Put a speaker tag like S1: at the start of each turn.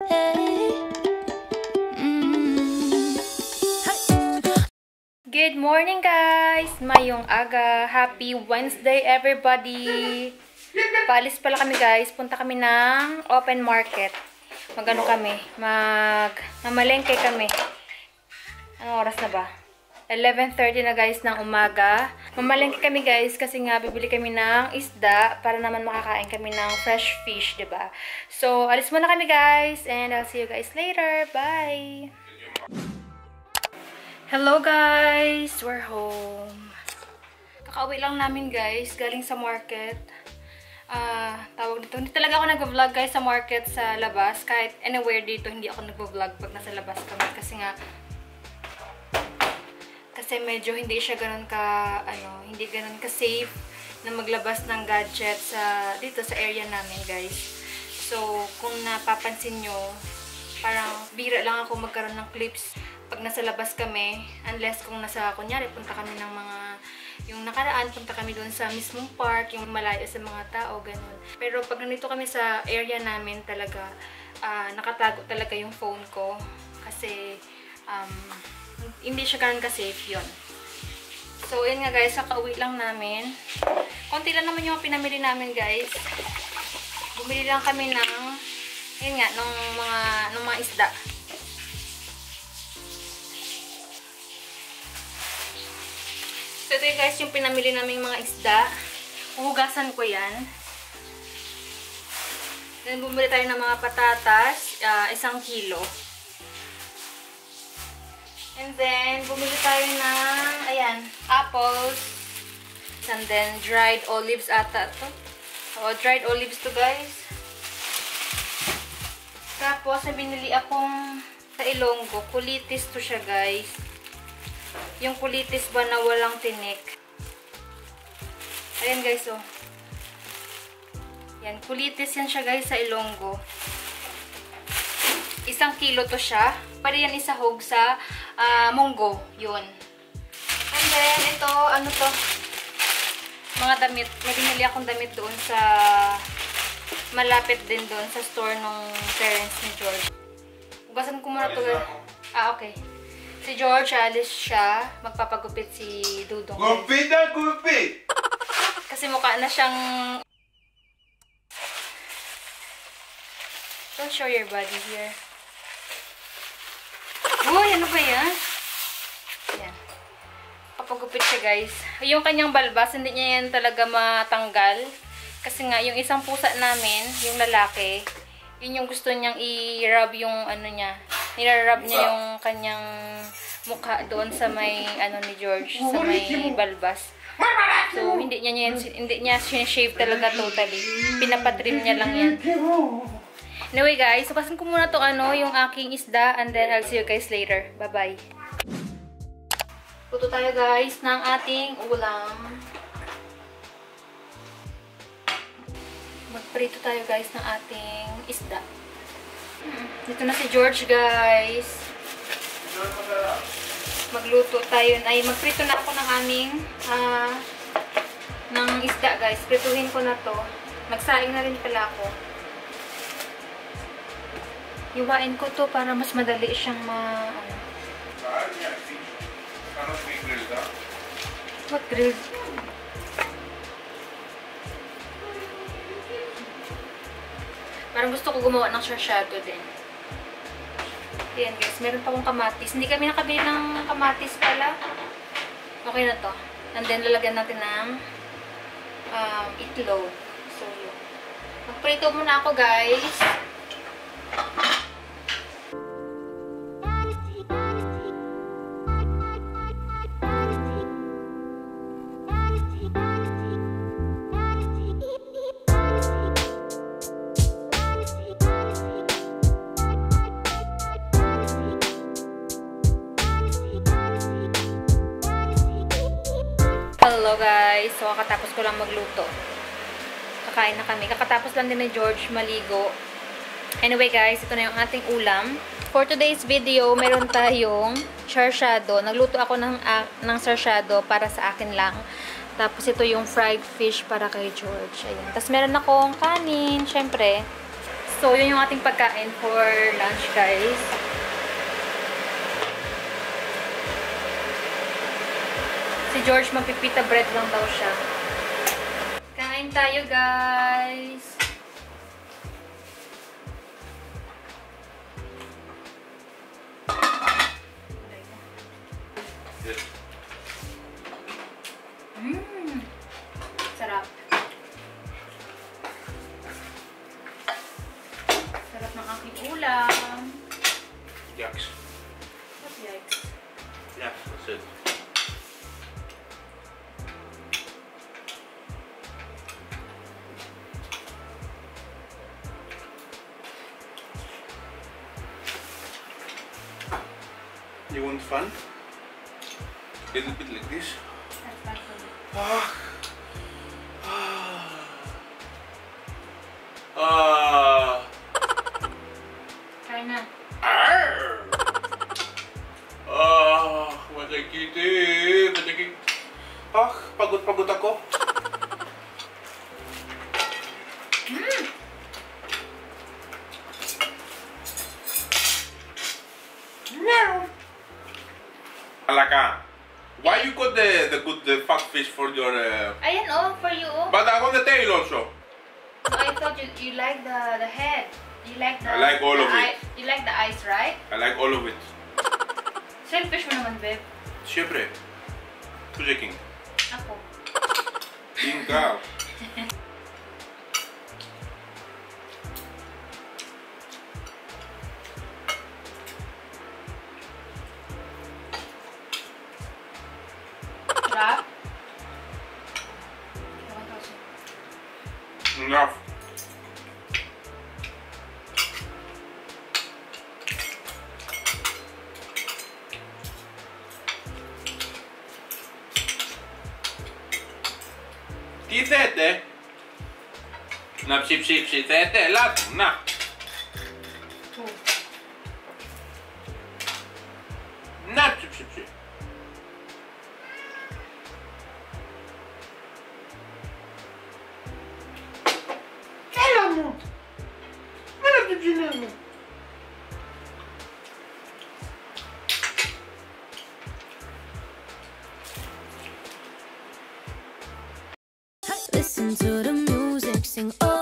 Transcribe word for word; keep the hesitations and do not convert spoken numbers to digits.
S1: Good morning guys! Mayong aga. Happy Wednesday everybody! Paalis pala kami guys. Punta kami ng open market. Magano kami? Mag mamalengke kami. Anong oras na ba? eleven thirty na guys ng umaga. Mamalengke kami guys kasi nga bibili kami ng isda para naman makakain kami ng fresh fish, diba? So, alis muna kami guys and I'll see you guys later. Bye! Hello guys! We're home. Kakauwi lang namin guys, galing sa market. Ah, uh, tawag dito. Hindi talaga ako nag-vlog guys sa market sa labas. Kahit anywhere dito, hindi ako nag-vlog pag nasa labas kami. Kasi nga, kasi medyo hindi siya ganun ka, ano, hindi ganun ka safe na maglabas ng gadget sa, dito sa area namin guys. So, kung napapansin nyo, parang bira lang ako magkaroon ng clips pag nasa labas kami, unless kung nasa, kunyari, punta kami ng mga, yung nakaraan, punta kami doon sa mismong park, yung malayo sa mga tao, ganun. Pero pag nandito kami sa area namin, talaga, uh, nakatago talaga yung phone ko, kasi, um, hindi siya ganun ka-safe yun. So, yun nga guys, kakauwi lang namin. Konti lang naman yung pinamili namin guys. Bumili lang kami ng, yun nga, ng mga, ng mga isda. So, ito yung guys, yung pinamili naming mga isda. Uhugasan ko yan. Then, bumili tayo ng mga patatas, uh, isang kilo. And then, bumili tayo ng, ayan, apples. And then, dried olives ata ito. O, dried olives to guys. Tapos, may binili akong sa Ilonggo. Kulitis to siya guys. Yung kulitis ba na walang tinik. Ayan guys, oh. Yan, kulitis yan siya guys sa Ilonggo. Isang kilo to siya. Pwede yan isahog sa uh, munggo. Yun. And then, ito, ano to? Mga damit. May binili akong damit doon sa malapit din doon sa store ng parents ni George. Ugasan ko muna to. Ah, okay. Si George, alis siya. Magpapagupit si Dudong.
S2: Gupit na gupit!
S1: Kasi mukha na siyang... Don't show your body here. Uy, ano ba yan? Yan. Papagupit siya guys. Yung kanyang balbas, hindi niya yan talaga matanggal. Kasi nga, yung isang pusa namin, yung lalaki, yun yung gusto niyang i-rub yung ano niya. Nirarub niya yung kanyang mukha doon sa may ano ni George, sa may balbas. So, hindi niya, niya hindi niya sinishave talaga totally. Pinapatrim niya lang yan. Anyway guys, sukasin ko muna to ano, yung aking isda and then I'll see you guys later. Bye-bye. Luto tayo guys ng ating ulam. Magprito tayo guys ng ating isda. Dito na si George guys. Magluto tayo. Ay, magprito na ako ng aming uh, ng isda guys. Prituhin ko na to. Magsaing na rin pala ako. Iwain ko to para mas madali siyang ma... Ano. What grilled? Parang gusto ko gumawa ng sarsyado din. Ayan guys, meron pa akong kamatis. Hindi kami nakabili ng kamatis pala. Okay na to. And then lalagyan natin ng um, itlog. So, yun. Magprito muna ako guys. Hello guys! So, kakatapos ko lang magluto. Kakain na kami. Kakatapos lang din ni George maligo. Anyway guys, ito na yung ating ulam. For today's video, meron tayong sarsyado. Nagluto ako ng, uh, ng sarsyado para sa akin lang. Tapos ito yung fried fish para kay George. Ayan. Tapos meron akong kanin, syempre. So, yun yung ating pagkain for lunch, guys. Si George, magpipita bread lang daw siya. Kain tayo, guys! Mmm! Sarap. Sarap ng aking ulam.
S2: Yaks.
S1: What yikes?
S2: Yaks, that's it. You want fun? A little bit like this.
S1: That's bad for me.
S2: Ah. Ah.
S1: Try na.
S2: Ah, masakiti. Masakit. Ah, pagod-pagod ako.
S1: Mm.
S2: No. Alaka, why you got the the good the fat fish for your? Uh...
S1: Ayan, oh, for you, oh.
S2: But I want the tail also.
S1: No, I thought you, you like the, the head. You like the...
S2: I like all
S1: the
S2: of it.
S1: eye, you like the eyes, right?
S2: I like all of it.
S1: Selfish mo naman, babe.
S2: Siyempre. Who's the king?
S1: Ako.
S2: King ka.
S1: Sarap.
S2: Enough. Τι θέτε? Να ψιψίψει θέτε? Ελάτε, να. Να ψιψίψει. Έλα μου. Έλα την ψινέ μου.
S3: Listen to the music, sing oh